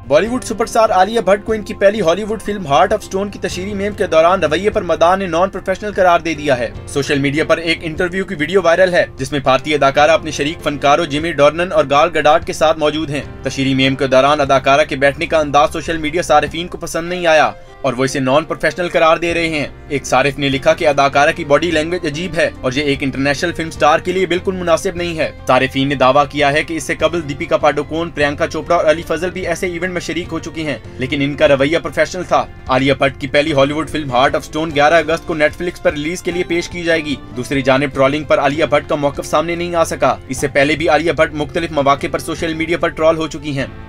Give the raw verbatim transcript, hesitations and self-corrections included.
Bollywood superstar Alia Bhatt को इनकी पहली Hollywood film Heart of Stone की तशहीरी मेम के दौरान रवैये पर मदार ने नॉन प्रोफेशनल करार दे दिया है। सोशल मीडिया पर एक इंटरव्यू की वीडियो वायरल है जिसमें भारतीय अदाकारा अपने शरीक फनकारों जिमी डॉर्नन और गाल गडाट के साथ मौजूद हैं। तशहीरी मेम के दौरान अदाकारा के बैठने का अंदाज सोशल मीडिया सारिफीन को पसंद नहीं आया और वो इसे नॉन प्रोफेशनल करार दे रहे हैं। एक सारिफ ने लिखा कि अदाकारा की बॉडी लैंग्वेज अजीब है और ये एक इंटरनेशनल फिल्म स्टार के लिए बिल्कुल मुनासिब नहीं है। सारिफीन ने दावा किया है कि इससे कबल दीपिका पाडुकोन, प्रियंका चोपड़ा और अली फजल भी ऐसे इवेंट में शरीक हो चुकी हैं, लेकिन इनका रवैया प्रोफेशनल था। आलिया भट्ट की पहली Hollywood film Heart of Stone ग्यारह अगस्त को नेटफ्लिक्स पर रिलीज के लिए पेश की जाएगी। दूसरी जानिब ट्रोलिंग पर आलिया भट्ट का मौक़िफ़ सामने नहीं आ सका। इससे पहले भी आलिया भट्ट मुख्तलिफ मौके पर सोशल मीडिया पर ट्रोल हो चुकी हैं।